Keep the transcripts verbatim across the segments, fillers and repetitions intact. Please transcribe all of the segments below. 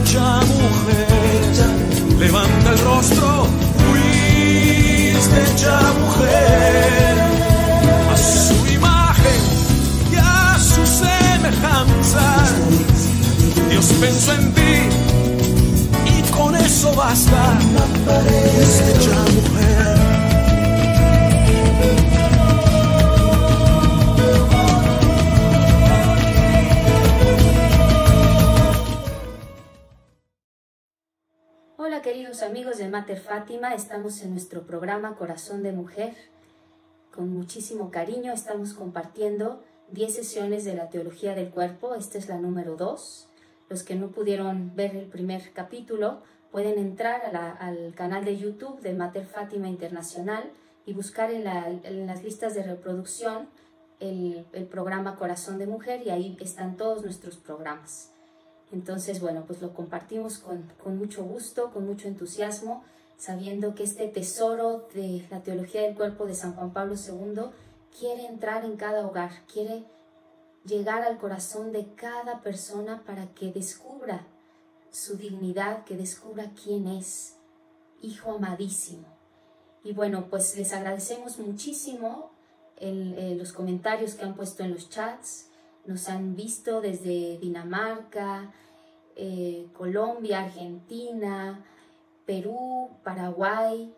hecha mujer, levanta el rostro, fuiste hecha mujer, a su imagen y a su semejanza. Dios pensó en ti y con eso basta. Fuiste hecha mujer. Hola queridos amigos de Mater Fátima, estamos en nuestro programa Corazón de Mujer. Con muchísimo cariño estamos compartiendo diez sesiones de la Teología del Cuerpo. Esta es la número dos. Los que no pudieron ver el primer capítulo pueden entrar a la, al canal de YouTube de Mater Fátima Internacional y buscar en, la, en las listas de reproducción el, el programa Corazón de Mujer, y ahí están todos nuestros programas. Entonces, bueno, pues lo compartimos con, con mucho gusto, con mucho entusiasmo, sabiendo que este tesoro de la Teología del Cuerpo de San Juan Pablo segundo quiere entrar en cada hogar, quiere llegar al corazón de cada persona para que descubra su dignidad, que descubra quién es, hijo amadísimo. Y bueno, pues les agradecemos muchísimo el, eh, los comentarios que han puesto en los chats. Nos han visto desde Dinamarca, eh, Colombia, Argentina, Perú, Paraguay,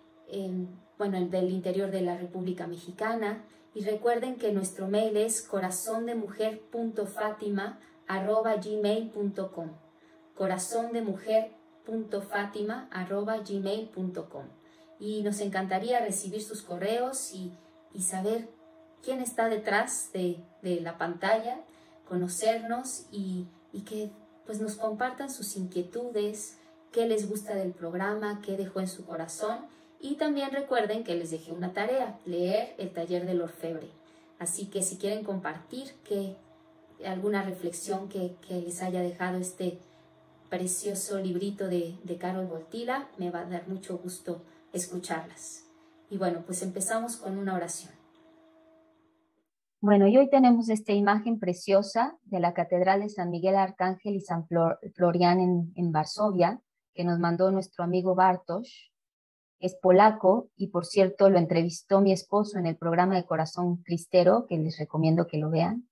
eh, bueno, del interior de la República Mexicana. Y recuerden que nuestro mail es corazondemujer punto fatima arroba gmail punto com. corazondemujer punto fatima arroba gmail punto com. Y nos encantaría recibir sus correos y, y saber quién está detrás de, de la pantalla, conocernos y, y que pues, nos compartan sus inquietudes, qué les gusta del programa, qué dejó en su corazón. Y también recuerden que les dejé una tarea, leer el taller del orfebre. Así que si quieren compartir que, alguna reflexión que, que les haya dejado este precioso librito de, de Karol Wojtyla, me va a dar mucho gusto escucharlas. Y bueno, pues empezamos con una oración. Bueno, y hoy tenemos esta imagen preciosa de la Catedral de San Miguel Arcángel y San Flor, Florián en, en Varsovia, que nos mandó nuestro amigo Bartosz. Es polaco y, por cierto, lo entrevistó mi esposo en el programa de Corazón Cristero, que les recomiendo que lo vean.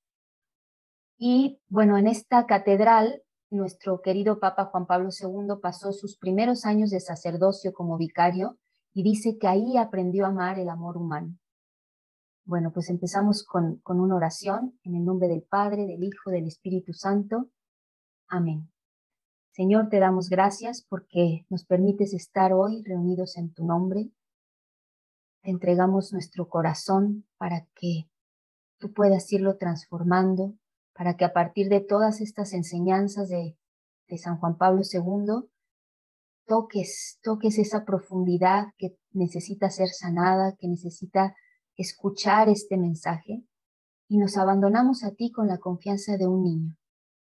Y bueno, en esta catedral, nuestro querido Papa Juan Pablo segundo pasó sus primeros años de sacerdocio como vicario y dice que ahí aprendió a amar el amor humano. Bueno, pues empezamos con, con una oración en el nombre del Padre, del Hijo, del Espíritu Santo. Amén. Señor, te damos gracias porque nos permites estar hoy reunidos en tu nombre. Te entregamos nuestro corazón para que tú puedas irlo transformando, para que a partir de todas estas enseñanzas de, de San Juan Pablo segundo, toques, toques esa profundidad que necesita ser sanada, que necesita escuchar este mensaje, y nos abandonamos a ti con la confianza de un niño.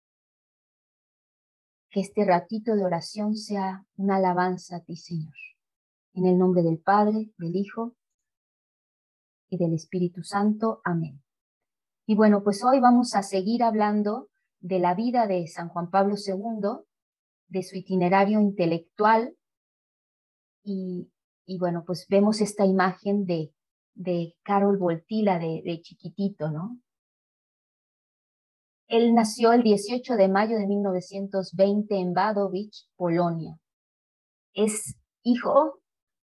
Que este ratito de oración sea una alabanza a ti, Señor. En el nombre del Padre, del Hijo y del Espíritu Santo. Amén. Y bueno, pues hoy vamos a seguir hablando de la vida de San Juan Pablo segundo, de su itinerario intelectual, y, y bueno, pues vemos esta imagen de de Karol Wojtyla de, de chiquitito, ¿no? Él nació el dieciocho de mayo de mil novecientos veinte en Wadowicz, Polonia. Es hijo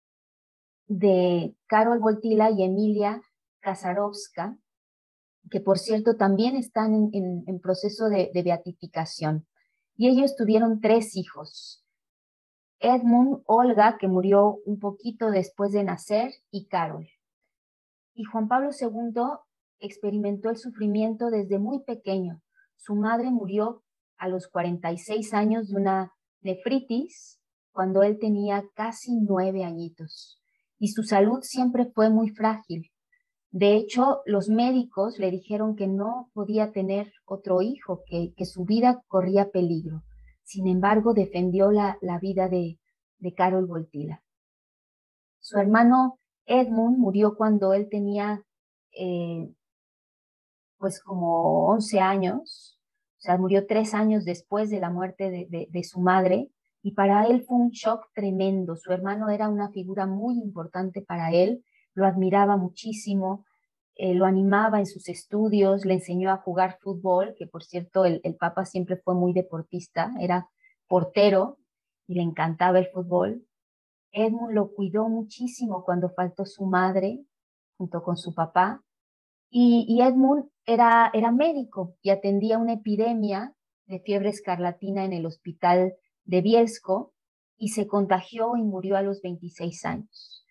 de Karol Wojtyla y Emilia Kasarowska, que por cierto también están en, en, en proceso de, de beatificación. Y ellos tuvieron tres hijos: Edmund, Olga, que murió un poquito después de nacer, y Karol. Y Juan Pablo segundo experimentó el sufrimiento desde muy pequeño. Su madre murió a los cuarenta y seis años de una nefritis cuando él tenía casi nueve añitos. Y su salud siempre fue muy frágil. De hecho, los médicos le dijeron que no podía tener otro hijo, que, que su vida corría peligro. Sin embargo, defendió la, la vida de, de Karol Wojtyla. Su hermano Edmund murió cuando él tenía eh, pues como once años, o sea, murió tres años después de la muerte de, de, de su madre, y para él fue un shock tremendo. Su hermano era una figura muy importante para él, lo admiraba muchísimo, eh, lo animaba en sus estudios, le enseñó a jugar fútbol, que por cierto el, el Papa siempre fue muy deportista, era portero y le encantaba el fútbol. Edmund lo cuidó muchísimo cuando faltó su madre, junto con su papá, y, y Edmund era, era médico y atendía una epidemia de fiebre escarlatina en el hospital de Bielsko, y se contagió y murió a los veintiséis años.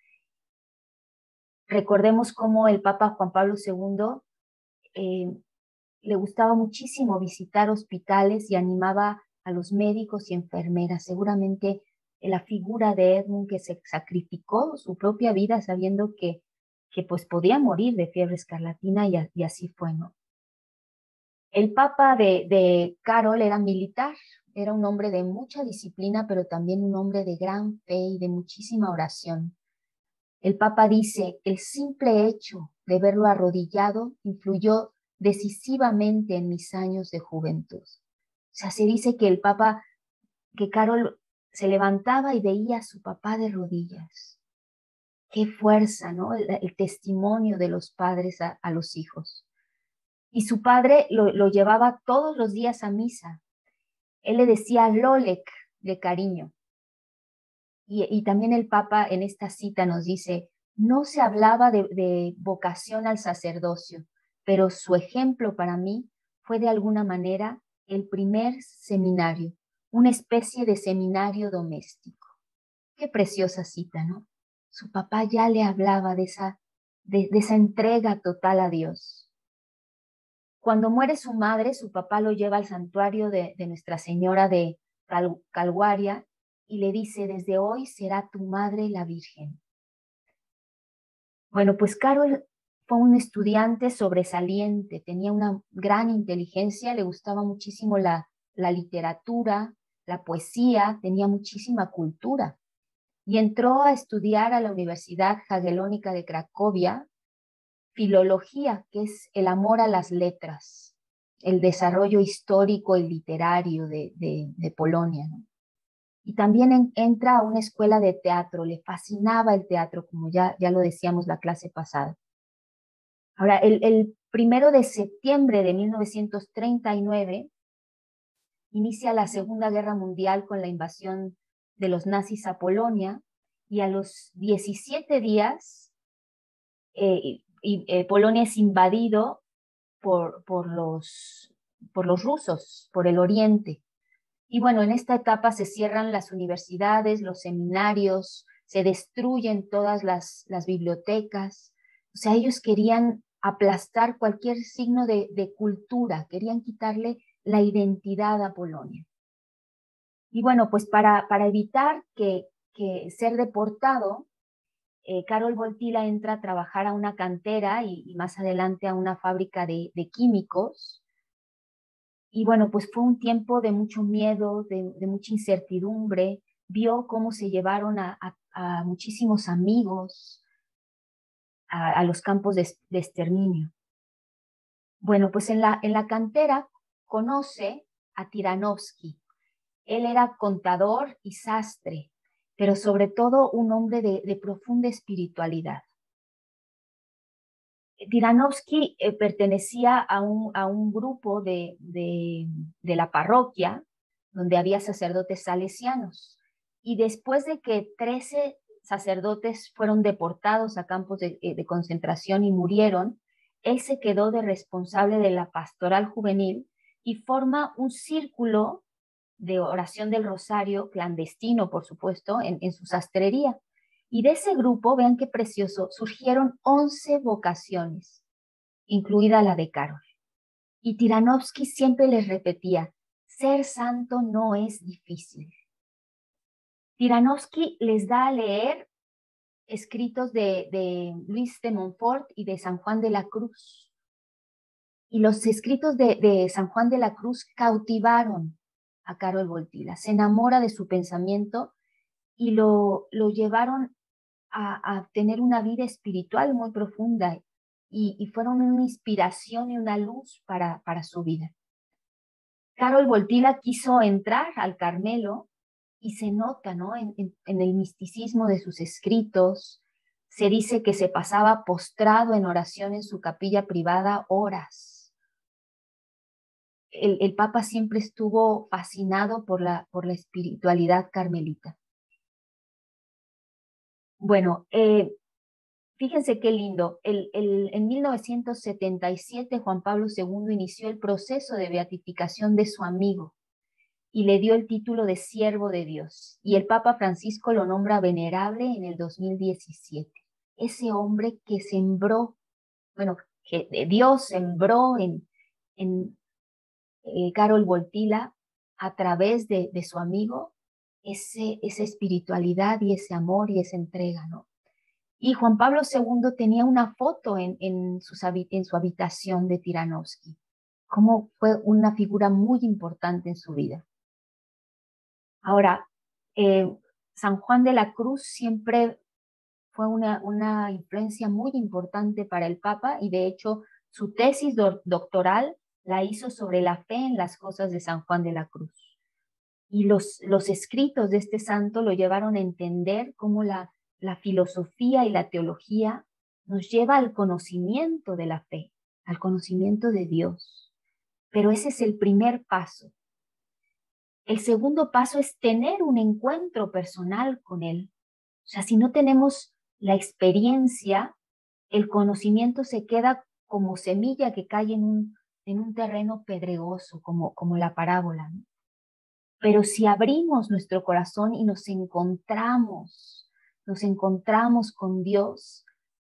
Recordemos cómo el Papa Juan Pablo segundo eh, le gustaba muchísimo visitar hospitales y animaba a los médicos y enfermeras. Seguramente la figura de Edmund, que se sacrificó su propia vida sabiendo que, que pues podía morir de fiebre escarlatina, y, y así fue, ¿no? El Papa de, de Karol era militar, era un hombre de mucha disciplina, pero también un hombre de gran fe y de muchísima oración. El Papa dice, el simple hecho de verlo arrodillado influyó decisivamente en mis años de juventud. O sea, se dice que el Papa, que Karol se levantaba y veía a su papá de rodillas. Qué fuerza, ¿no? El, el testimonio de los padres a, a los hijos. Y su padre lo, lo llevaba todos los días a misa. Él le decía Lolek de cariño. Y, y también el Papa en esta cita nos dice, no se hablaba de, de vocación al sacerdocio, pero su ejemplo para mí fue de alguna manera el primer seminario, una especie de seminario doméstico. Qué preciosa cita, ¿no? Su papá ya le hablaba de esa, de, de esa entrega total a Dios. Cuando muere su madre, su papá lo lleva al santuario de, de Nuestra Señora de Cal, Calguaria, y le dice, desde hoy será tu madre la Virgen. Bueno, pues Karol fue un estudiante sobresaliente, tenía una gran inteligencia, le gustaba muchísimo la, la literatura, la poesía, tenía muchísima cultura. Y entró a estudiar a la Universidad Jagellónica de Cracovia, filología, que es el amor a las letras, el desarrollo histórico y literario de, de, de Polonia, ¿no? Y también en, entra a una escuela de teatro, le fascinaba el teatro, como ya, ya lo decíamos la clase pasada. Ahora, el, el primero de septiembre de mil novecientos treinta y nueve inicia la Segunda Guerra Mundial con la invasión de los nazis a Polonia, y a los diecisiete días eh, y, eh, Polonia es invadido por, por, los, por los rusos, por el oriente. Y bueno, en esta etapa se cierran las universidades, los seminarios, se destruyen todas las, las bibliotecas. O sea, ellos querían aplastar cualquier signo de, de cultura, querían quitarle la identidad a Polonia. Y bueno, pues para, para evitar que, que ser deportado, eh, Karol Wojtyła entra a trabajar a una cantera y, y más adelante a una fábrica de, de químicos. Y bueno, pues fue un tiempo de mucho miedo, de, de mucha incertidumbre. Vio cómo se llevaron a, a, a muchísimos amigos a, a los campos de, de exterminio. Bueno, pues en la, en la cantera conoce a Tiranovsky. Él era contador y sastre, pero sobre todo un hombre de, de profunda espiritualidad. Tiranovsky eh, pertenecía a un, a un grupo de, de, de la parroquia donde había sacerdotes salesianos, y después de que trece sacerdotes fueron deportados a campos de, de concentración y murieron, él se quedó de responsable de la pastoral juvenil y forma un círculo de oración del rosario, clandestino por supuesto, en, en su sastrería. Y de ese grupo, vean qué precioso, surgieron once vocaciones, incluida la de Karol. Y Tiranovsky siempre les repetía, ser santo no es difícil. Tiranovsky les da a leer escritos de, de Luis de Montfort y de San Juan de la Cruz. Y los escritos de, de San Juan de la Cruz cautivaron a Karol Wojtyła. Se enamora de su pensamiento y lo, lo llevaron A, a tener una vida espiritual muy profunda, y, y fueron una inspiración y una luz para, para su vida. Karol Wojtyla quiso entrar al Carmelo y se nota, ¿no? En, en, en el misticismo de sus escritos. Se dice que se pasaba postrado en oración en su capilla privada horas. El, el Papa siempre estuvo fascinado por la, por la espiritualidad carmelita. Bueno, eh, fíjense qué lindo. El, el, en mil novecientos setenta y siete Juan Pablo segundo inició el proceso de beatificación de su amigo y le dio el título de siervo de Dios. Y el Papa Francisco lo nombra venerable en el dos mil diecisiete. Ese hombre que sembró, bueno, que Dios sembró en, en eh, Karol Wojtyla a través de, de su amigo ese, esa espiritualidad y ese amor y esa entrega, ¿no? Y Juan Pablo segundo tenía una foto en, en, sus, en su habitación de Tiranovsky, como fue una figura muy importante en su vida. Ahora, eh, San Juan de la Cruz siempre fue una, una influencia muy importante para el Papa y de hecho su tesis do, doctoral la hizo sobre la fe en las cosas de San Juan de la Cruz. Y los, los escritos de este santo lo llevaron a entender cómo la, la filosofía y la teología nos lleva al conocimiento de la fe, al conocimiento de Dios. Pero ese es el primer paso. El segundo paso es tener un encuentro personal con Él. O sea, si no tenemos la experiencia, el conocimiento se queda como semilla que cae en un, en un terreno pedregoso, como, como la parábola, ¿no? Pero si abrimos nuestro corazón y nos encontramos, nos encontramos con Dios,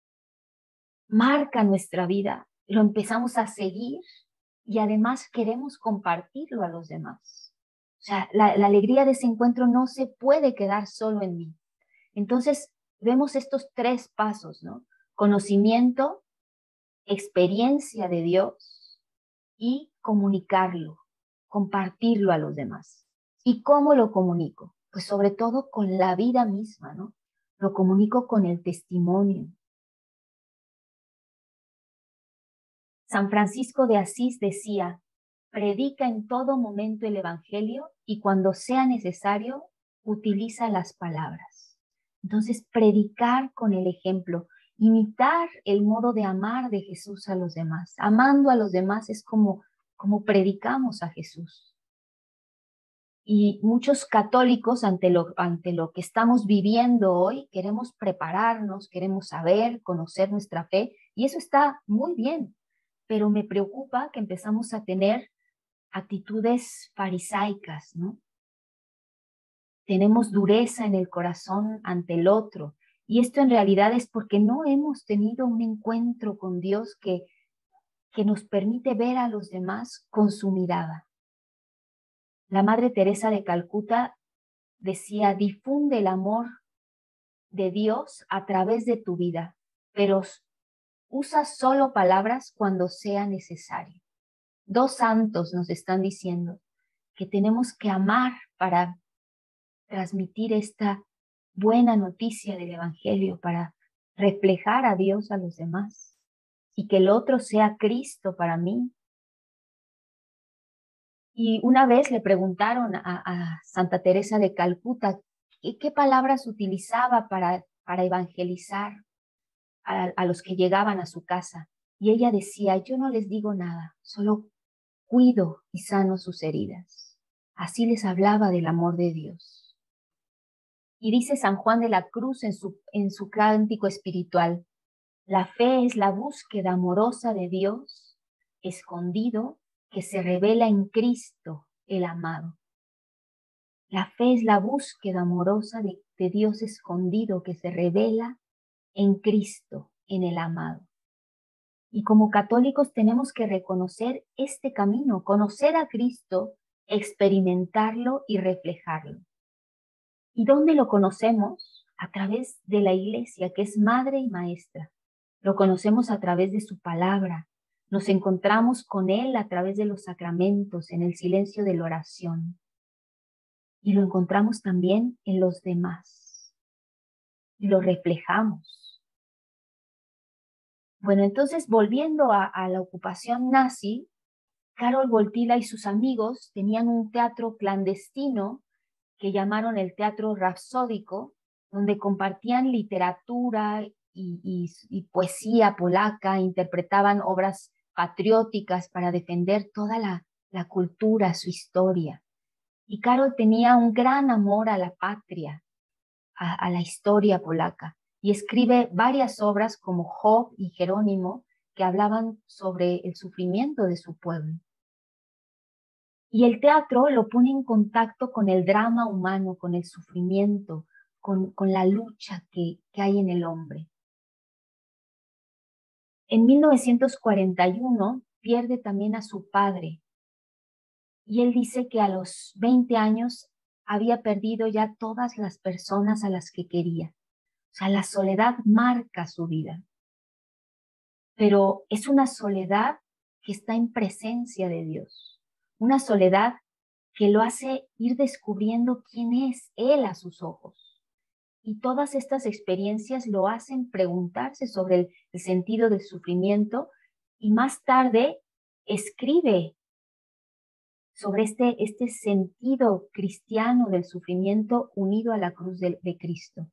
marca nuestra vida, lo empezamos a seguir y además queremos compartirlo a los demás. O sea, la, la alegría de ese encuentro no se puede quedar solo en mí. Entonces, vemos estos tres pasos, ¿no? Conocimiento, experiencia de Dios y comunicarlo, compartirlo a los demás. ¿Y cómo lo comunico? Pues sobre todo con la vida misma, ¿no? Lo comunico con el testimonio. San Francisco de Asís decía, predica en todo momento el Evangelio y cuando sea necesario, utiliza las palabras. Entonces, predicar con el ejemplo, imitar el modo de amar de Jesús a los demás. Amando a los demás es como, como predicamos a Jesús. Y muchos católicos, ante lo, ante lo que estamos viviendo hoy, queremos prepararnos, queremos saber, conocer nuestra fe, y eso está muy bien, pero me preocupa que empezamos a tener actitudes farisaicas, ¿no? Tenemos dureza en el corazón ante el otro, y esto en realidad es porque no hemos tenido un encuentro con Dios que, que nos permite ver a los demás con su mirada. La Madre Teresa de Calcuta decía, difunde el amor de Dios a través de tu vida, pero usa solo palabras cuando sea necesario. Dos santos nos están diciendo que tenemos que amar para transmitir esta buena noticia del Evangelio, para reflejar a Dios a los demás y que el otro sea Cristo para mí. Y una vez le preguntaron a, a Santa Teresa de Calcuta qué, qué palabras utilizaba para, para evangelizar a, a los que llegaban a su casa. Y ella decía, yo no les digo nada, solo cuido y sano sus heridas. Así les hablaba del amor de Dios. Y dice San Juan de la Cruz en su, en su cántico espiritual, la fe es la búsqueda amorosa de Dios escondido que se revela en Cristo el amado. La fe es la búsqueda amorosa de, de Dios escondido que se revela en Cristo, en el amado. Y como católicos tenemos que reconocer este camino, conocer a Cristo, experimentarlo y reflejarlo. ¿Y dónde lo conocemos? A través de la Iglesia, que es madre y maestra. Lo conocemos a través de su palabra. Nos encontramos con Él a través de los sacramentos, en el silencio de la oración. Y lo encontramos también en los demás. Y lo reflejamos. Bueno, entonces, volviendo a, a la ocupación nazi, Karol Wojtyła y sus amigos tenían un teatro clandestino que llamaron el Teatro Rapsódico, donde compartían literatura y, y, y poesía polaca, interpretaban obras patrióticas para defender toda la, la cultura, su historia. Y Karol tenía un gran amor a la patria, a, a la historia polaca, y escribe varias obras como Job y Jerónimo que hablaban sobre el sufrimiento de su pueblo. Y el teatro lo pone en contacto con el drama humano, con el sufrimiento, con, con la lucha que, que hay en el hombre. En mil novecientos cuarenta y uno pierde también a su padre, y él dice que a los veinte años había perdido ya todas las personas a las que quería. O sea, la soledad marca su vida. Pero es una soledad que está en presencia de Dios. Una soledad que lo hace ir descubriendo quién es Él a sus ojos. Y todas estas experiencias lo hacen preguntarse sobre el, el sentido del sufrimiento, y más tarde escribe sobre este, este sentido cristiano del sufrimiento unido a la cruz de, de Cristo.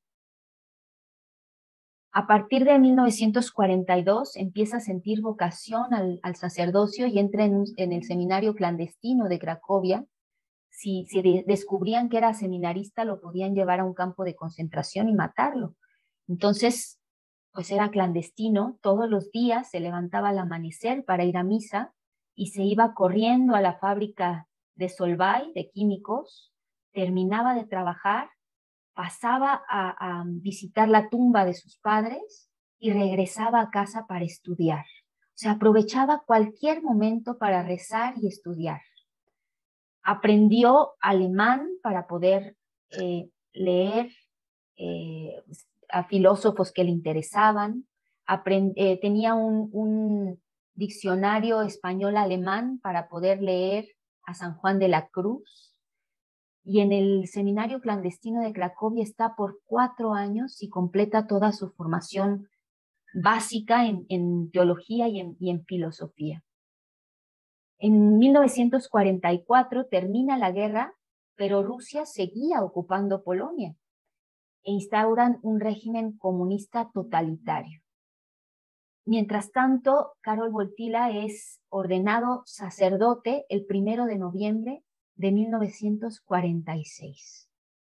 A partir de mil novecientos cuarenta y dos empieza a sentir vocación al, al sacerdocio y entra en, en el seminario clandestino de Cracovia. Si, si de, descubrían que era seminarista, lo podían llevar a un campo de concentración y matarlo. Entonces, pues era clandestino. Todos los días se levantaba al amanecer para ir a misa y se iba corriendo a la fábrica de Solvay, de químicos, terminaba de trabajar, pasaba a, a visitar la tumba de sus padres y regresaba a casa para estudiar. O sea, aprovechaba cualquier momento para rezar y estudiar. Aprendió alemán para poder eh, leer eh, a filósofos que le interesaban. Aprend, eh, tenía un, un diccionario español-alemán para poder leer a San Juan de la Cruz. Y en el seminario clandestino de Cracovia está por cuatro años y completa toda su formación básica en, en teología y en, y en filosofía. En mil novecientos cuarenta y cuatro termina la guerra, pero Rusia seguía ocupando Polonia e instauran un régimen comunista totalitario. Mientras tanto, Karol Wojtyła es ordenado sacerdote el primero de noviembre de mil novecientos cuarenta y seis.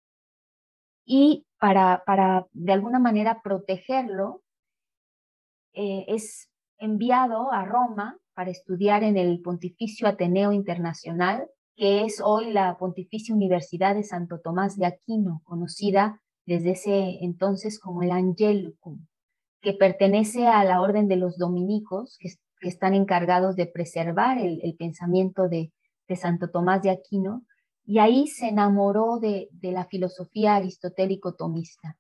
Y para, para de alguna manera protegerlo, eh, es enviado a Roma para estudiar en el Pontificio Ateneo Internacional, que es hoy la Pontificia Universidad de Santo Tomás de Aquino, conocida desde ese entonces como el Angelicum, que pertenece a la orden de los dominicos, que, que están encargados de preservar el, el pensamiento de, de Santo Tomás de Aquino, y ahí se enamoró de, de la filosofía aristotélico-tomista.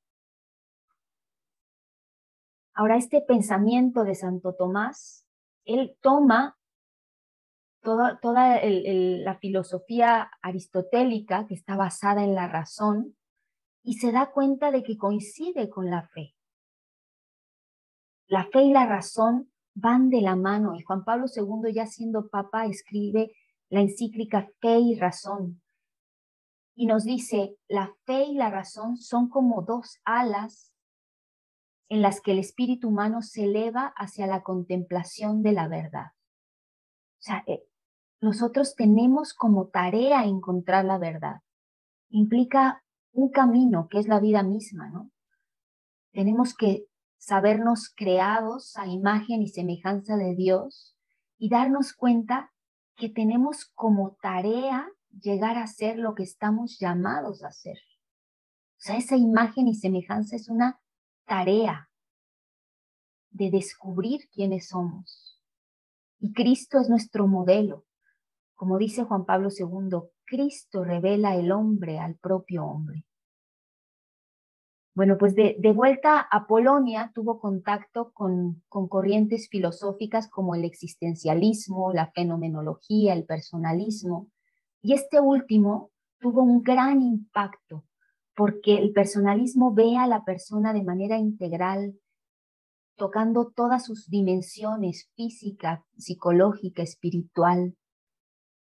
Ahora, este pensamiento de Santo Tomás, él toma toda, toda el, el, la filosofía aristotélica, que está basada en la razón, y se da cuenta de que coincide con la fe. La fe y la razón van de la mano, y Juan Pablo segundo, ya siendo papa, escribe la encíclica Fe y Razón, y nos dice, la fe y la razón son como dos alas en las que el espíritu humano se eleva hacia la contemplación de la verdad. O sea, eh, nosotros tenemos como tarea encontrar la verdad. Implica un camino que es la vida misma, ¿no? Tenemos que sabernos creados a imagen y semejanza de Dios y darnos cuenta que tenemos como tarea llegar a ser lo que estamos llamados a ser. O sea, esa imagen y semejanza es una tarea de descubrir quiénes somos. Y Cristo es nuestro modelo. Como dice Juan Pablo segundo, Cristo revela el hombre al propio hombre. Bueno, pues de, de vuelta a Polonia tuvo contacto con, con corrientes filosóficas como el existencialismo, la fenomenología, el personalismo. Y este último tuvo un gran impacto porque el personalismo ve a la persona de manera integral, tocando todas sus dimensiones, física, psicológica, espiritual.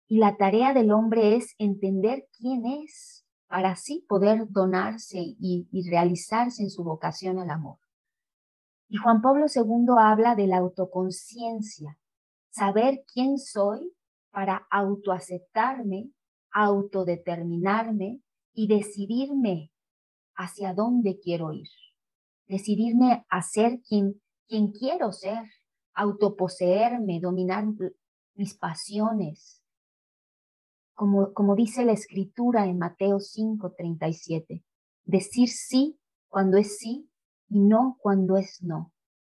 Y la tarea del hombre es entender quién es para así poder donarse y, y realizarse en su vocación al amor. Y Juan Pablo segundo habla de la autoconciencia, saber quién soy para autoaceptarme, autodeterminarme y decidirme hacia dónde quiero ir. Decidirme a ser quien, quien quiero ser, autoposeerme, dominar mis pasiones. Como, como dice la Escritura en Mateo cinco, treinta y siete, decir sí cuando es sí y no cuando es no.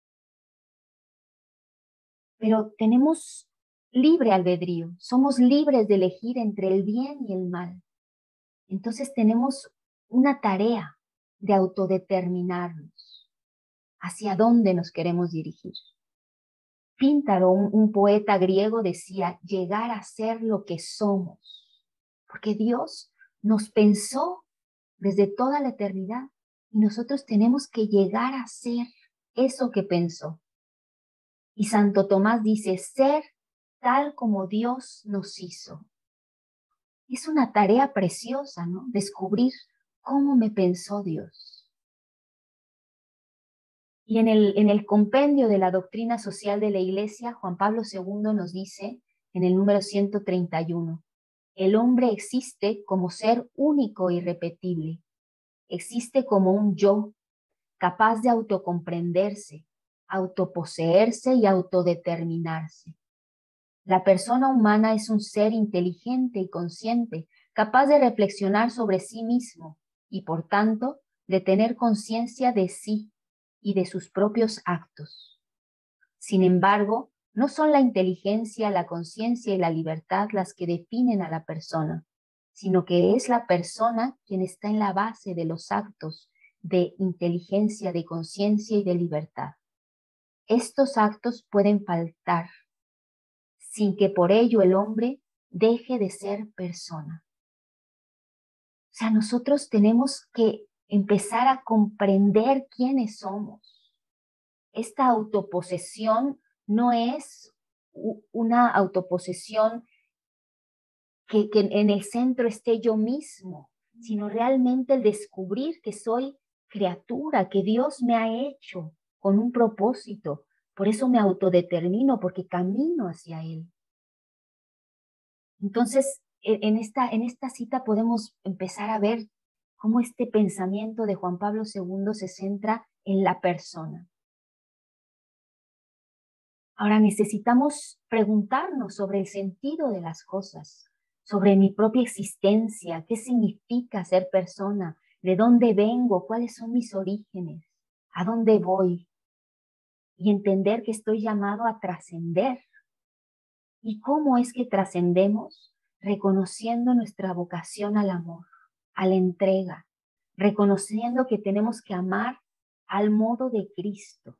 Pero tenemos libre albedrío, somos libres de elegir entre el bien y el mal. Entonces tenemos una tarea de autodeterminarnos hacia dónde nos queremos dirigir. Píntaro, un, un poeta griego, decía, llegar a ser lo que somos, porque Dios nos pensó desde toda la eternidad y nosotros tenemos que llegar a ser eso que pensó. Y Santo Tomás dice, ser tal como Dios nos hizo. Es una tarea preciosa, ¿no? Descubrir cómo me pensó Dios. Y en el, en el compendio de la doctrina social de la Iglesia, Juan Pablo segundo nos dice, en el número ciento treinta y uno, el hombre existe como ser único e irrepetible. Existe como un yo, capaz de autocomprenderse, autoposeerse y autodeterminarse. La persona humana es un ser inteligente y consciente, capaz de reflexionar sobre sí mismo y, por tanto, de tener conciencia de sí y de sus propios actos. Sin embargo, no son la inteligencia, la conciencia y la libertad las que definen a la persona, sino que es la persona quien está en la base de los actos de inteligencia, de conciencia y de libertad. Estos actos pueden faltar, sin que por ello el hombre deje de ser persona. O sea, nosotros tenemos que empezar a comprender quiénes somos. Esta autoposesión no es una autoposesión que, que en el centro esté yo mismo, sino realmente el descubrir que soy criatura, que Dios me ha hecho con un propósito. Por eso me autodetermino, porque camino hacia Él. Entonces, en esta, en esta cita podemos empezar a ver cómo este pensamiento de Juan Pablo segundo se centra en la persona. Ahora necesitamos preguntarnos sobre el sentido de las cosas, sobre mi propia existencia, qué significa ser persona, de dónde vengo, cuáles son mis orígenes, a dónde voy, y entender que estoy llamado a trascender. ¿Y cómo es que trascendemos? Reconociendo nuestra vocación al amor, a la entrega, reconociendo que tenemos que amar al modo de Cristo.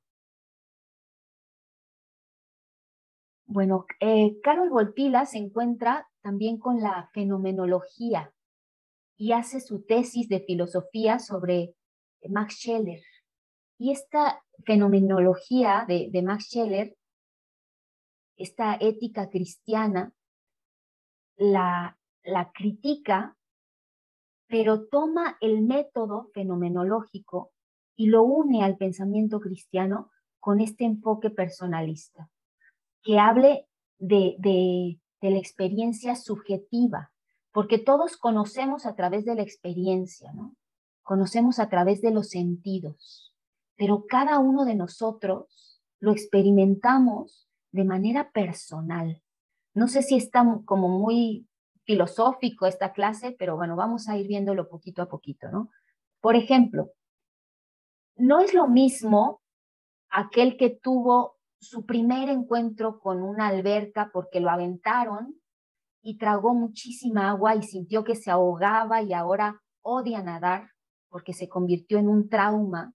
Bueno, eh, Karol Wojtyla se encuentra también con la fenomenología y hace su tesis de filosofía sobre Max Scheler. Y esta fenomenología de, de Max Scheler, esta ética cristiana, la, la critica, pero toma el método fenomenológico y lo une al pensamiento cristiano con este enfoque personalista, que hable de, de, de la experiencia subjetiva, porque todos conocemos a través de la experiencia, ¿no? Conocemos a través de los sentidos, pero cada uno de nosotros lo experimentamos de manera personal. No sé si está como muy filosófico esta clase, pero bueno, vamos a ir viéndolo poquito a poquito, ¿no? Por ejemplo, no es lo mismo aquel que tuvo su primer encuentro con una alberca porque lo aventaron y tragó muchísima agua y sintió que se ahogaba y ahora odia nadar porque se convirtió en un trauma,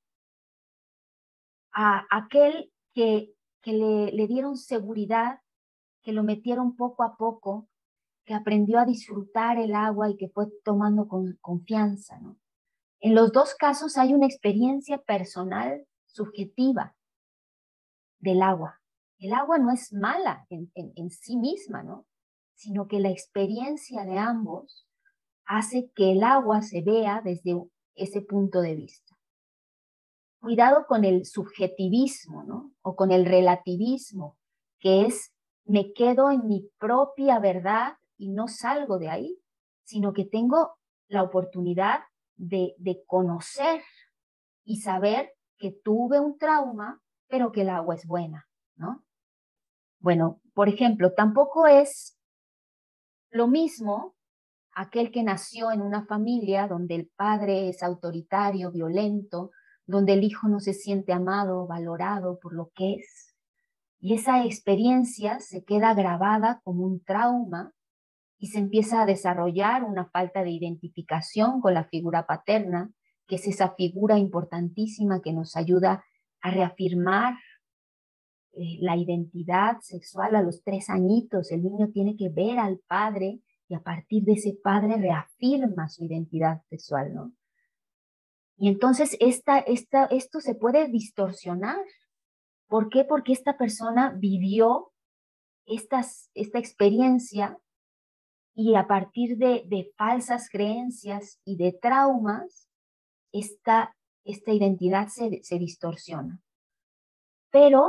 a aquel que, que le, le dieron seguridad, que lo metieron poco a poco, que aprendió a disfrutar el agua y que fue tomando con, confianza, ¿no? En los dos casos hay una experiencia personal subjetiva del agua. El agua no es mala en, en, en sí misma, ¿no? sino que la experiencia de ambos hace que el agua se vea desde ese punto de vista. Cuidado con el subjetivismo, ¿no? O con el relativismo, que es me quedo en mi propia verdad y no salgo de ahí, sino que tengo la oportunidad de, de conocer y saber que tuve un trauma, pero que el agua es buena, ¿no? Bueno, por ejemplo, tampoco es lo mismo aquel que nació en una familia donde el padre es autoritario, violento, donde el hijo no se siente amado, valorado por lo que es. Y esa experiencia se queda grabada como un trauma y se empieza a desarrollar una falta de identificación con la figura paterna, que es esa figura importantísima que nos ayuda a reafirmar eh, la identidad sexual a los tres añitos. El niño tiene que ver al padre y a partir de ese padre reafirma su identidad sexual, ¿no? Y entonces esta, esta, esto se puede distorsionar. ¿Por qué? Porque esta persona vivió estas, esta experiencia y a partir de, de falsas creencias y de traumas, esta, esta identidad se, se distorsiona. Pero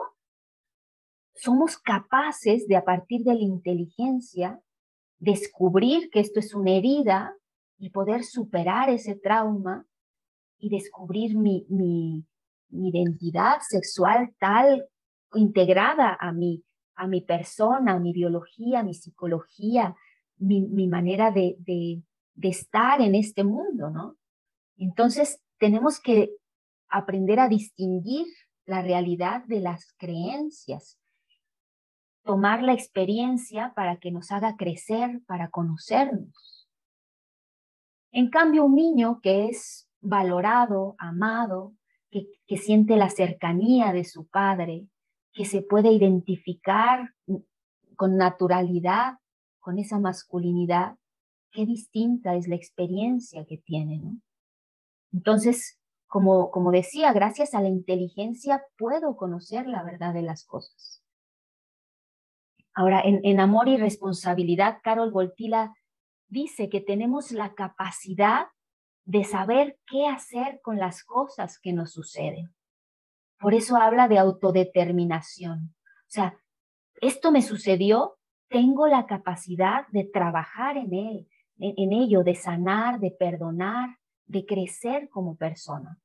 somos capaces de, a partir de la inteligencia, descubrir que esto es una herida y poder superar ese trauma y descubrir mi, mi, mi identidad sexual tal, integrada a mi, a mi persona, a mi biología, a mi psicología, mi, mi manera de, de, de estar en este mundo, ¿no? Entonces, tenemos que aprender a distinguir la realidad de las creencias, tomar la experiencia para que nos haga crecer, para conocernos. En cambio, un niño que es valorado, amado, que, que siente la cercanía de su padre, que se puede identificar con naturalidad con esa masculinidad, qué distinta es la experiencia que tiene, ¿no? Entonces, como, como decía, gracias a la inteligencia puedo conocer la verdad de las cosas. Ahora, en, en Amor y Responsabilidad, Carol Voltila dice que tenemos la capacidad de saber qué hacer con las cosas que nos suceden. Por eso habla de autodeterminación. O sea, esto me sucedió, tengo la capacidad de trabajar en él, en, en ello, de sanar, de perdonar, de crecer como persona.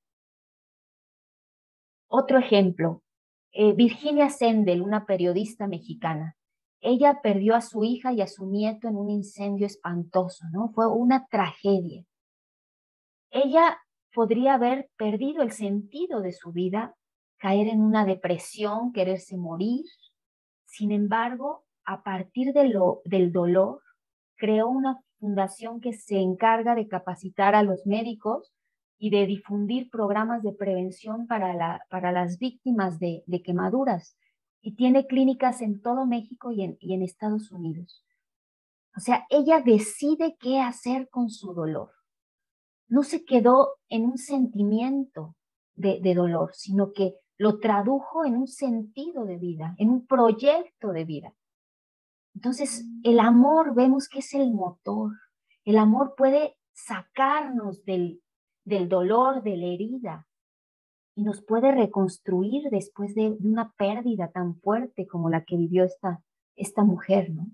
Otro ejemplo, eh, Virginia Sendel, una periodista mexicana. Ella perdió a su hija y a su nieto en un incendio espantoso, ¿no? Fue una tragedia. Ella podría haber perdido el sentido de su vida, caer en una depresión, quererse morir. Sin embargo, a partir de lo, del dolor, creó una fundación que se encarga de capacitar a los médicos y de difundir programas de prevención para, la, para las víctimas de, de quemaduras. Y tiene clínicas en todo México y en, y en Estados Unidos. O sea, ella decide qué hacer con su dolor. No se quedó en un sentimiento de, de dolor, sino que lo tradujo en un sentido de vida, en un proyecto de vida. Entonces, el amor vemos que es el motor. El amor puede sacarnos del, del dolor, de la herida, y nos puede reconstruir después de una pérdida tan fuerte como la que vivió esta, esta mujer, ¿no?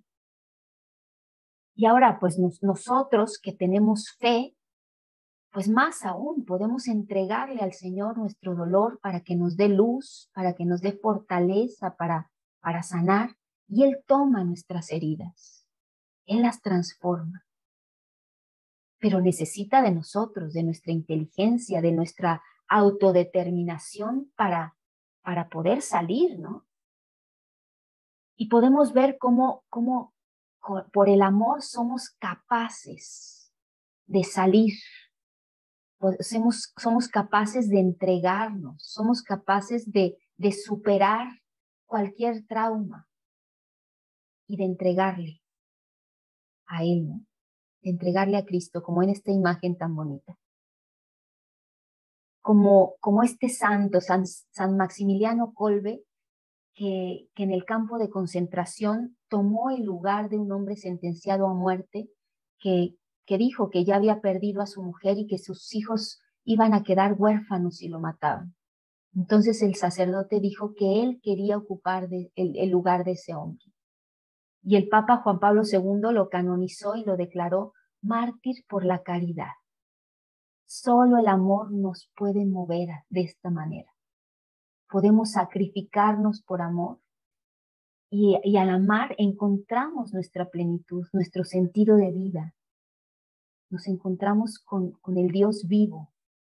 Y ahora, pues nos, nosotros que tenemos fe, pues más aún podemos entregarle al Señor nuestro dolor para que nos dé luz, para que nos dé fortaleza, para, para sanar. Y Él toma nuestras heridas, Él las transforma. Pero necesita de nosotros, de nuestra inteligencia, de nuestra autodeterminación para, para poder salir, ¿no? Y podemos ver cómo, cómo por el amor somos capaces de salir. Somos, somos capaces de entregarnos, somos capaces de, de superar cualquier trauma y de entregarle a Él, ¿no? De entregarle a Cristo, como en esta imagen tan bonita. Como, como este santo, San, San Maximiliano Kolbe, que, que en el campo de concentración tomó el lugar de un hombre sentenciado a muerte que, que dijo que ya había perdido a su mujer y que sus hijos iban a quedar huérfanos si lo mataban. Entonces el sacerdote dijo que él quería ocupar de, el, el lugar de ese hombre. Y el Papa Juan Pablo segundo lo canonizó y lo declaró mártir por la caridad. Solo el amor nos puede mover de esta manera. Podemos sacrificarnos por amor y, y al amar encontramos nuestra plenitud, nuestro sentido de vida. Nos encontramos con, con el Dios vivo.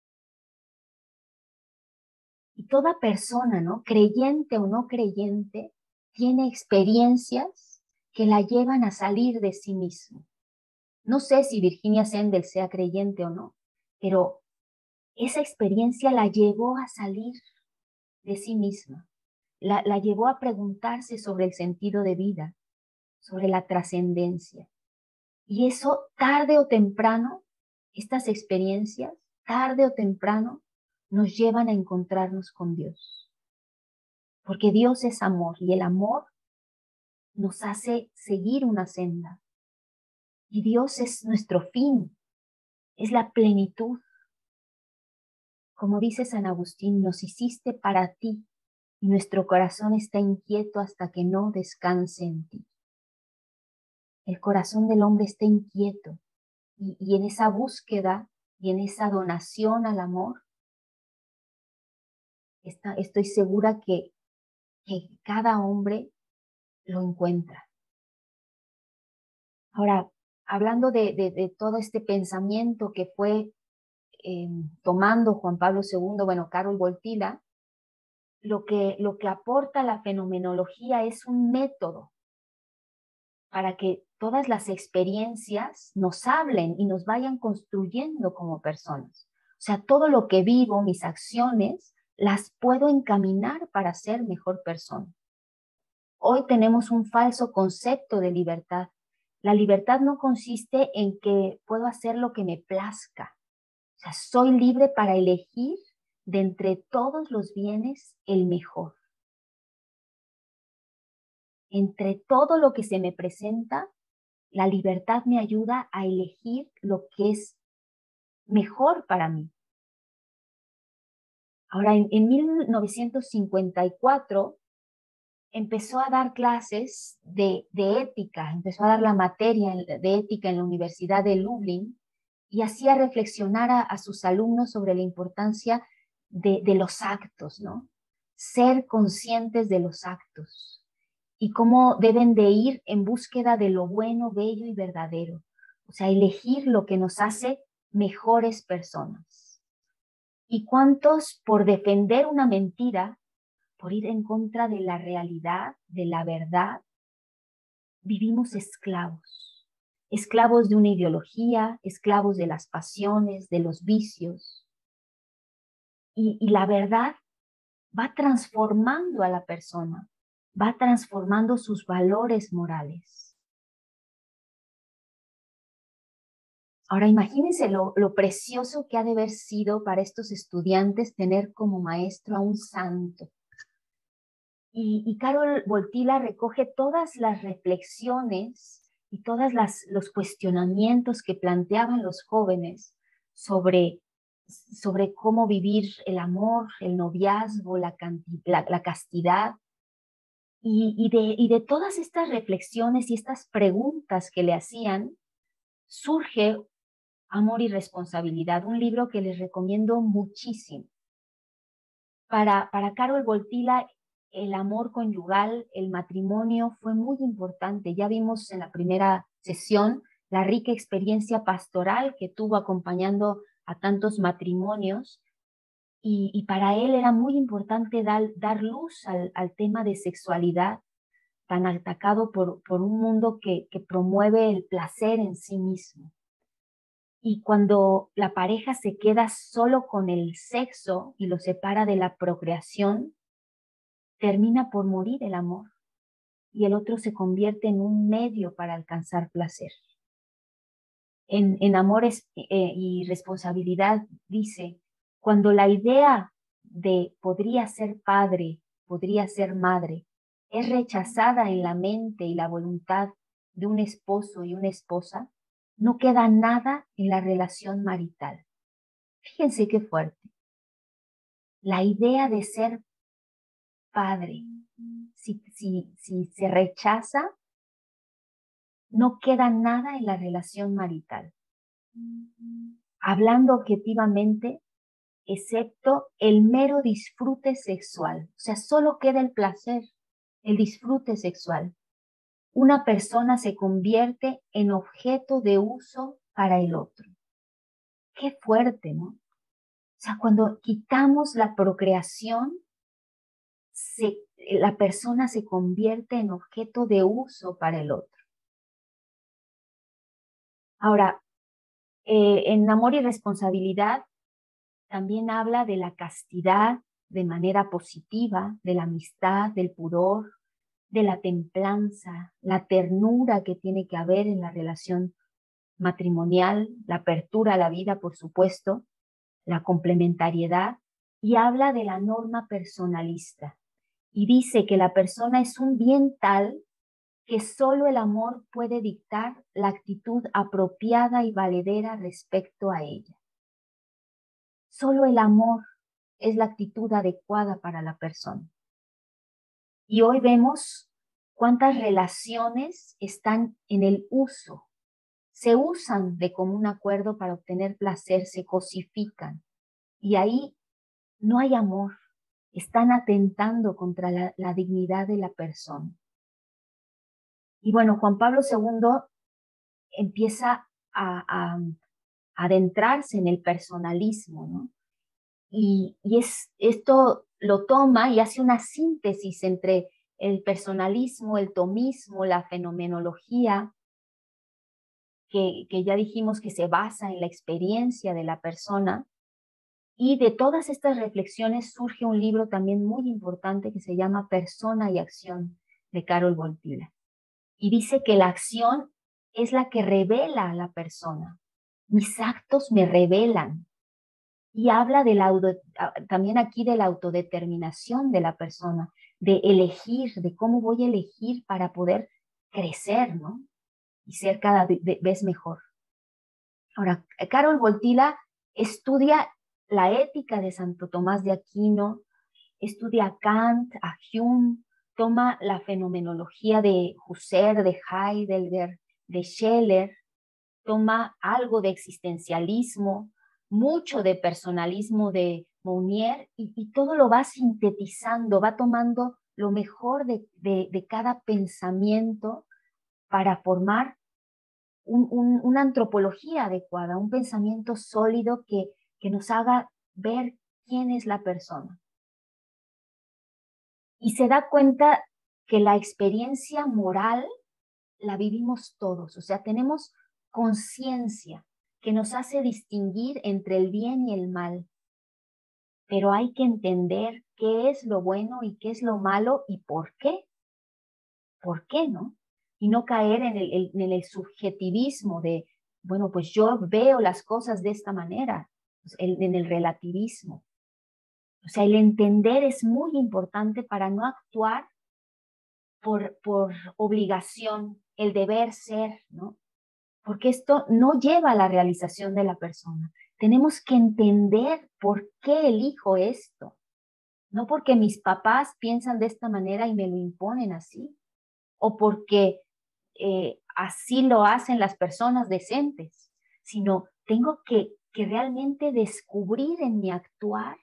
Y toda persona, ¿no? Creyente o no creyente, tiene experiencias que la llevan a salir de sí mismo. No sé si Virginia Sendel sea creyente o no, pero esa experiencia la llevó a salir de sí misma. La, la llevó a preguntarse sobre el sentido de vida, sobre la trascendencia. Y eso, tarde o temprano, estas experiencias, tarde o temprano, nos llevan a encontrarnos con Dios. Porque Dios es amor y el amor nos hace seguir una senda. Y Dios es nuestro fin, es la plenitud. Como dice San Agustín, nos hiciste para ti y nuestro corazón está inquieto hasta que no descanse en ti. El corazón del hombre está inquieto y, y en esa búsqueda y en esa donación al amor, está, estoy segura que, que cada hombre lo encuentra. Ahora, hablando de, de, de todo este pensamiento que fue eh, tomando Juan Pablo segundo, bueno, Karol Wojtyła, lo que, lo que aporta la fenomenología es un método para que todas las experiencias nos hablen y nos vayan construyendo como personas. O sea, todo lo que vivo, mis acciones, las puedo encaminar para ser mejor persona. Hoy tenemos un falso concepto de libertad. La libertad no consiste en que puedo hacer lo que me plazca. O sea, soy libre para elegir de entre todos los bienes el mejor. Entre todo lo que se me presenta, la libertad me ayuda a elegir lo que es mejor para mí. Ahora, en, en mil novecientos cincuenta y cuatro empezó a dar clases de, de ética, empezó a dar la materia de ética en la Universidad de Lublin y hacía reflexionar a, a sus alumnos sobre la importancia de, de los actos, ¿no? Ser conscientes de los actos y cómo deben de ir en búsqueda de lo bueno, bello y verdadero. O sea, elegir lo que nos hace mejores personas. ¿Y cuántos por defender una mentira, por ir en contra de la realidad, de la verdad, vivimos esclavos? Esclavos de una ideología, esclavos de las pasiones, de los vicios. Y, y la verdad va transformando a la persona, va transformando sus valores morales. Ahora imagínense lo, lo precioso que ha de haber sido para estos estudiantes tener como maestro a un santo. Y, y Karol Wojtyła recoge todas las reflexiones y todos los cuestionamientos que planteaban los jóvenes sobre, sobre cómo vivir el amor, el noviazgo, la, la, la castidad. Y, y, de, y de todas estas reflexiones y estas preguntas que le hacían, surge Amor y Responsabilidad, un libro que les recomiendo muchísimo. Para, para Karol Wojtyła, el amor conyugal, el matrimonio fue muy importante. Ya vimos en la primera sesión la rica experiencia pastoral que tuvo acompañando a tantos matrimonios. Y, y para él era muy importante dar, dar luz al, al tema de sexualidad tan atacado por, por un mundo que, que promueve el placer en sí mismo. Y cuando la pareja se queda solo con el sexo y lo separa de la procreación, termina por morir el amor y el otro se convierte en un medio para alcanzar placer. En, en Amor eh, y Responsabilidad dice, cuando la idea de podría ser padre, podría ser madre, es rechazada en la mente y la voluntad de un esposo y una esposa, no queda nada en la relación marital. Fíjense qué fuerte. La idea de ser padre, si, si, si se rechaza, no queda nada en la relación marital. Hablando objetivamente, excepto el mero disfrute sexual. O sea, solo queda el placer, el disfrute sexual. Una persona se convierte en objeto de uso para el otro. Qué fuerte, ¿no? O sea, cuando quitamos la procreación, se, la persona se convierte en objeto de uso para el otro. Ahora, eh, en Amor y Responsabilidad también habla de la castidad de manera positiva, de la amistad, del pudor, de la templanza, la ternura que tiene que haber en la relación matrimonial, la apertura a la vida, por supuesto, la complementariedad, y habla de la norma personalista. Y dice que la persona es un bien tal que solo el amor puede dictar la actitud apropiada y valedera respecto a ella. Solo el amor es la actitud adecuada para la persona. Y hoy vemos cuántas relaciones están en el uso. Se usan de común acuerdo para obtener placer, se cosifican. Y ahí no hay amor. Están atentando contra la, la dignidad de la persona. Y bueno, Juan Pablo segundo empieza a, a, a adentrarse en el personalismo, ¿no? Y, y es, esto lo toma y hace una síntesis entre el personalismo, el tomismo, la fenomenología, que, que ya dijimos que se basa en la experiencia de la persona. Y de todas estas reflexiones surge un libro también muy importante que se llama Persona y Acción, de Carol Wojtyla. Y dice que la acción es la que revela a la persona. Mis actos me revelan. Y habla de la auto, también aquí de la autodeterminación de la persona, de elegir, de cómo voy a elegir para poder crecer, ¿no? Y ser cada vez mejor. Ahora, Carol Wojtyla estudia la ética de Santo Tomás de Aquino, estudia a Kant, a Hume, toma la fenomenología de Husserl, de Heidegger, de Scheler, toma algo de existencialismo, mucho de personalismo de Mounier, y, y todo lo va sintetizando, va tomando lo mejor de, de, de cada pensamiento para formar un, un, una antropología adecuada, un pensamiento sólido que, que nos haga ver quién es la persona. Y se da cuenta que la experiencia moral la vivimos todos, o sea, tenemos conciencia que nos hace distinguir entre el bien y el mal. Pero hay que entender qué es lo bueno y qué es lo malo y por qué. ¿Por qué no? Y no caer en el, en el subjetivismo de, bueno, pues yo veo las cosas de esta manera, en el relativismo. O sea, el entender es muy importante para no actuar por, por obligación, el deber ser, ¿no? Porque esto no lleva a la realización de la persona. Tenemos que entender por qué elijo esto. No porque mis papás piensan de esta manera y me lo imponen así, o porque eh, así lo hacen las personas decentes, sino tengo que, que realmente descubrir en mi actuar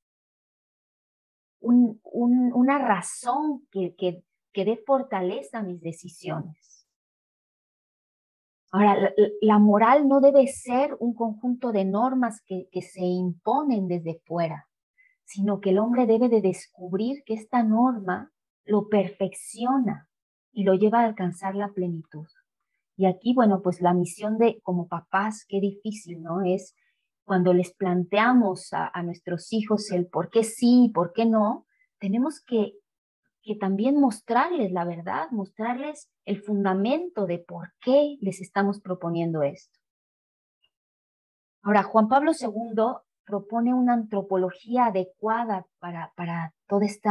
un, un, una razón que, que, que dé fortaleza a mis decisiones. Ahora, la, la moral no debe ser un conjunto de normas que, que se imponen desde fuera, sino que el hombre debe de descubrir que esta norma lo perfecciona y lo lleva a alcanzar la plenitud. Y aquí, bueno, pues la misión de como papás, qué difícil, ¿no? Es cuando les planteamos a, a nuestros hijos el por qué sí y por qué no, tenemos que, que también mostrarles la verdad, mostrarles el fundamento de por qué les estamos proponiendo esto. Ahora, Juan Pablo segundo propone una antropología adecuada para, para toda esta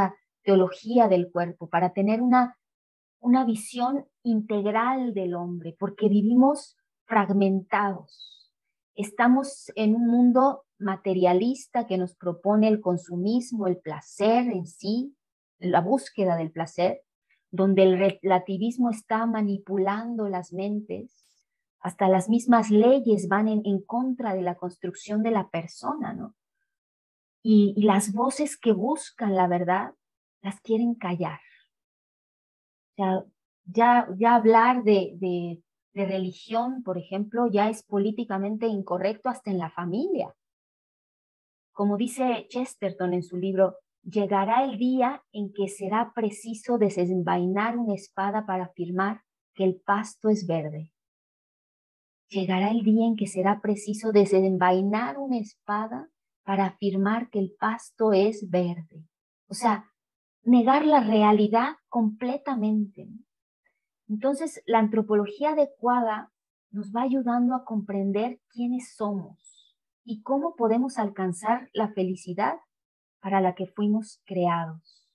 teología del cuerpo, para tener una, una visión integral del hombre, porque vivimos fragmentados. Estamos en un mundo materialista que nos propone el consumismo, el placer en sí, la búsqueda del placer, donde el relativismo está manipulando las mentes. Hasta las mismas leyes van en, en contra de la construcción de la persona, ¿no? Y, y las voces que buscan la verdad las quieren callar. O sea, ya, ya hablar de, de, de religión, por ejemplo, ya es políticamente incorrecto hasta en la familia. Como dice Chesterton en su libro, llegará el día en que será preciso desenvainar una espada para afirmar que el pasto es verde. Llegará el día en que será preciso desenvainar una espada para afirmar que el pasto es verde. O sea, negar la realidad completamente. Entonces, la antropología adecuada nos va ayudando a comprender quiénes somos y cómo podemos alcanzar la felicidad para la que fuimos creados.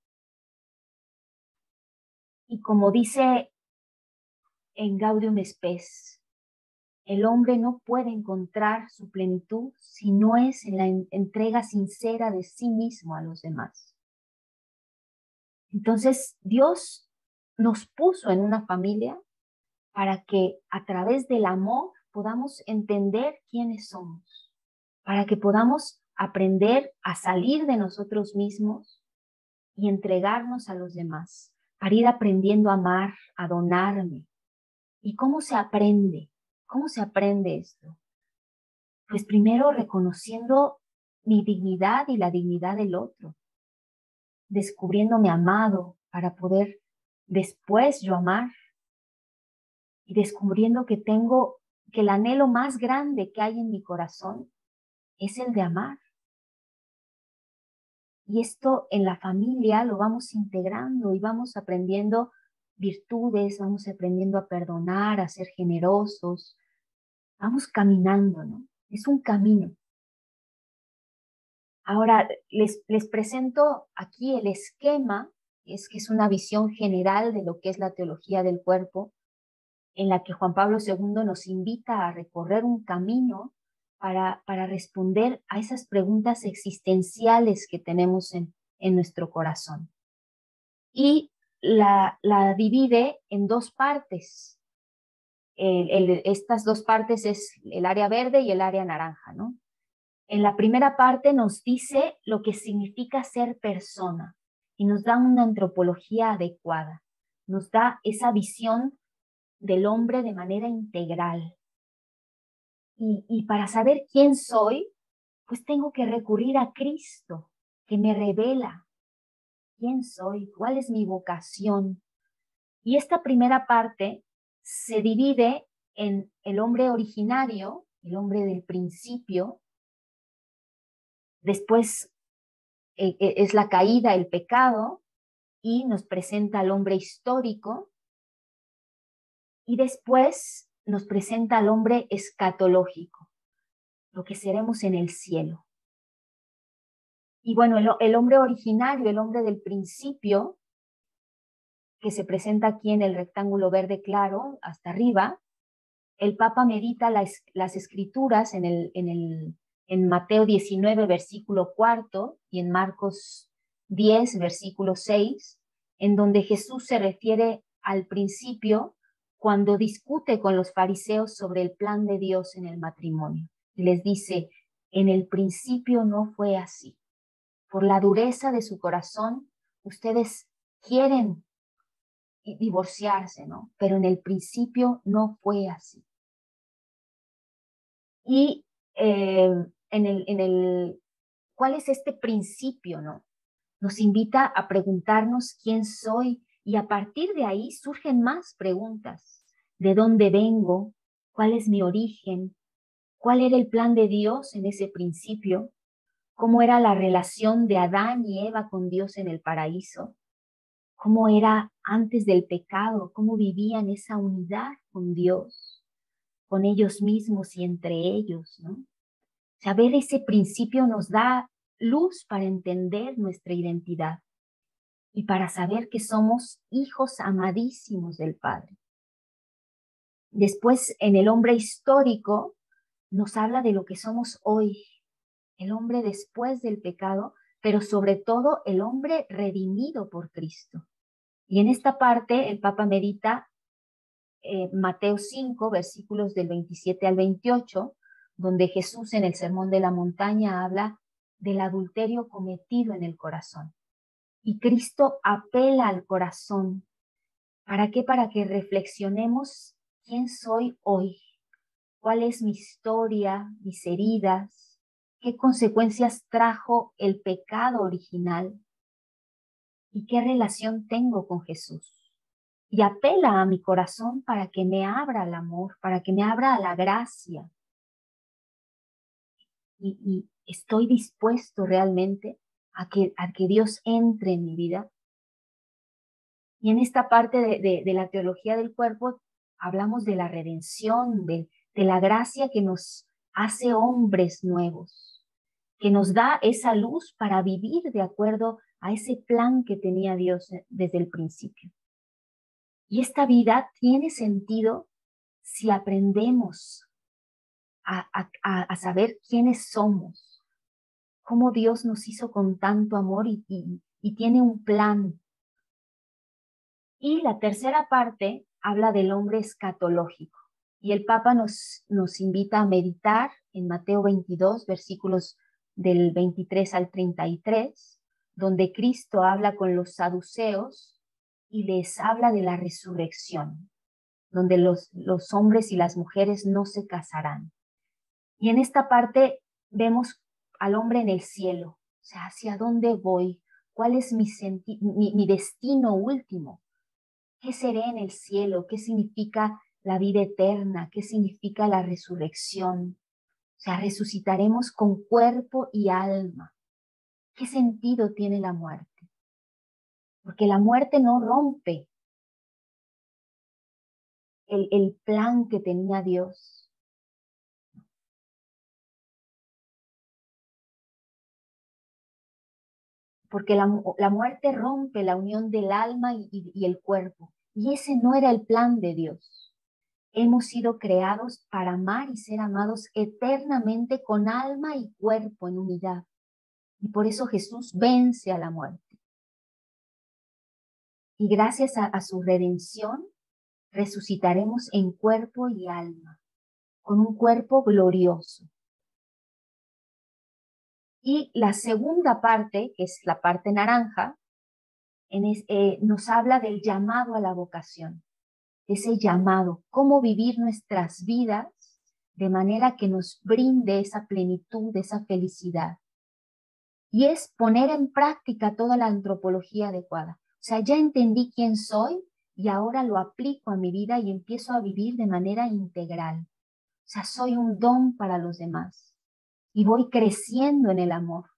Y como dice en Gaudium Spes, el hombre no puede encontrar su plenitud si no es en la entrega sincera de sí mismo a los demás. Entonces, Dios nos puso en una familia para que a través del amor podamos entender quiénes somos, para que podamos aprender a salir de nosotros mismos y entregarnos a los demás, para ir aprendiendo a amar, a donarme. ¿Y cómo se aprende? ¿Cómo se aprende esto? Pues primero reconociendo mi dignidad y la dignidad del otro, descubriéndome amado para poder después yo amar y descubriendo que tengo, que el anhelo más grande que hay en mi corazón es el de amar. Y esto en la familia lo vamos integrando y vamos aprendiendo virtudes, vamos aprendiendo a perdonar, a ser generosos, vamos caminando, ¿no? Es un camino. Ahora les, les presento aquí el esquema, es que es una visión general de lo que es la teología del cuerpo, en la que Juan Pablo segundo nos invita a recorrer un camino para, para responder a esas preguntas existenciales que tenemos en, en nuestro corazón. Y la, la divide en dos partes. El, el, estas dos partes es el área verde y el área naranja, ¿no? En la primera parte nos dice lo que significa ser persona y nos da una antropología adecuada, nos da esa visión del hombre de manera integral. Y, y para saber quién soy, pues tengo que recurrir a Cristo, que me revela quién soy, cuál es mi vocación. Y esta primera parte se divide en el hombre originario, el hombre del principio, después eh, es la caída, el pecado, y nos presenta al hombre histórico, y después nos presenta al hombre escatológico, lo que seremos en el cielo. Y bueno, el, el hombre originario, el hombre del principio, que se presenta aquí en el rectángulo verde claro, hasta arriba, el Papa medita las, las escrituras en, el, en, el, en Mateo diecinueve, versículo cuarto, y en Marcos diez, versículo seis, en donde Jesús se refiere al principio cuando discute con los fariseos sobre el plan de Dios en el matrimonio. Y les dice, en el principio no fue así. Por la dureza de su corazón, ustedes quieren divorciarse, ¿no? Pero en el principio no fue así. Y eh, en el, en el, ¿cuál es este principio, no? Nos invita a preguntarnos quién soy y a partir de ahí surgen más preguntas. ¿De dónde vengo? ¿Cuál es mi origen? ¿Cuál era el plan de Dios en ese principio? ¿Cómo era la relación de Adán y Eva con Dios en el paraíso? ¿Cómo era antes del pecado? ¿Cómo vivían esa unidad con Dios, con ellos mismos y entre ellos, ¿no? Saber ese principio nos da luz para entender nuestra identidad. y para saber que somos hijos amadísimos del Padre. Después, en el hombre histórico, nos habla de lo que somos hoy, el hombre después del pecado, pero sobre todo el hombre redimido por Cristo. Y en esta parte el Papa medita eh, Mateo cinco, versículos del veintisiete al veintiocho, donde Jesús en el Sermón de la Montaña habla del adulterio cometido en el corazón. Y Cristo apela al corazón. ¿Para qué? Para que reflexionemos quién soy hoy, cuál es mi historia, mis heridas, qué consecuencias trajo el pecado original y qué relación tengo con Jesús. Y apela a mi corazón para que me abra al amor, para que me abra a la gracia. Y, y estoy dispuesto realmente a que, a que Dios entre en mi vida. Y en esta parte de, de, de la teología del cuerpo hablamos de la redención, de, de la gracia que nos hace hombres nuevos, que nos da esa luz para vivir de acuerdo a ese plan que tenía Dios desde el principio. Y esta vida tiene sentido si aprendemos a, a, a saber quiénes somos, cómo Dios nos hizo con tanto amor y, y, y tiene un plan. Y la tercera parte habla del hombre escatológico. Y el Papa nos, nos invita a meditar en Mateo veintidós, versículos del veintitrés al treinta y tres, donde Cristo habla con los saduceos y les habla de la resurrección, donde los, los hombres y las mujeres no se casarán. Y en esta parte vemos al hombre en el cielo, o sea, ¿hacia dónde voy? ¿Cuál es mi, senti- mi, mi destino último? ¿Qué seré en el cielo? ¿Qué significa la vida eterna? ¿Qué significa la resurrección? O sea, resucitaremos con cuerpo y alma. ¿Qué sentido tiene la muerte? Porque la muerte no rompe el, el plan que tenía Dios. Porque la, la muerte rompe la unión del alma y, y, y el cuerpo. Y ese no era el plan de Dios. Hemos sido creados para amar y ser amados eternamente con alma y cuerpo en unidad. Y por eso Jesús vence a la muerte. Y gracias a, a su redención, resucitaremos en cuerpo y alma, con un cuerpo glorioso. Y la segunda parte, que es la parte naranja, en es, eh, nos habla del llamado a la vocación. Ese llamado, cómo vivir nuestras vidas de manera que nos brinde esa plenitud, esa felicidad. Y es poner en práctica toda la antropología adecuada. O sea, ya entendí quién soy y ahora lo aplico a mi vida y empiezo a vivir de manera integral. O sea, soy un don para los demás y voy creciendo en el amor.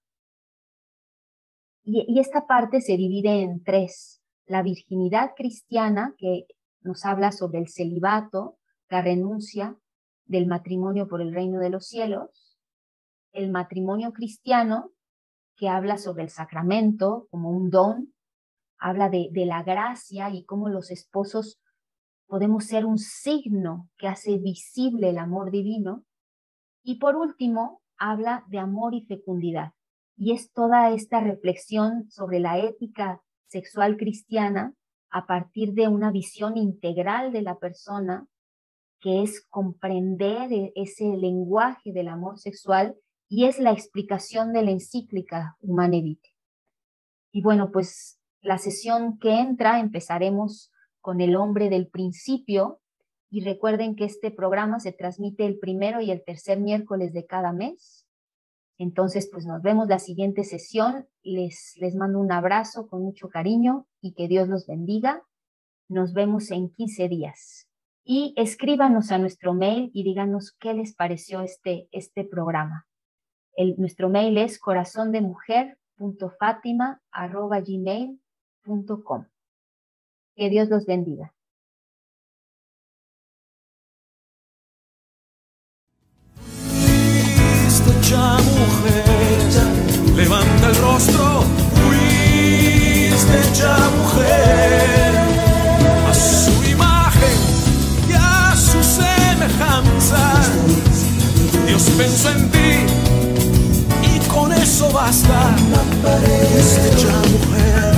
Y, y esta parte se divide en tres. La virginidad cristiana, que nos habla sobre el celibato, la renuncia del matrimonio por el reino de los cielos. El matrimonio cristiano, que habla sobre el sacramento como un don, habla de, de la gracia y cómo los esposos podemos ser un signo que hace visible el amor divino. Y por último, habla de amor y fecundidad. Y es toda esta reflexión sobre la ética sexual cristiana a partir de una visión integral de la persona, que es comprender ese lenguaje del amor sexual, y es la explicación de la encíclica Humanae Vitae. Y bueno, pues la sesión que entra empezaremos con el hombre del principio, y recuerden que este programa se transmite el primero y el tercer miércoles de cada mes. Entonces, pues nos vemos la siguiente sesión. Les, les mando un abrazo con mucho cariño y que Dios los bendiga. Nos vemos en quince días. Y escríbanos a nuestro mail y díganos qué les pareció este, este programa. El, nuestro mail es corazondemujer punto fatima arroba gmail punto com. Que Dios los bendiga. Hecha mujer, levanta el rostro, fuiste hecha pensó en ti y con eso basta. Fuiste hecha mujer.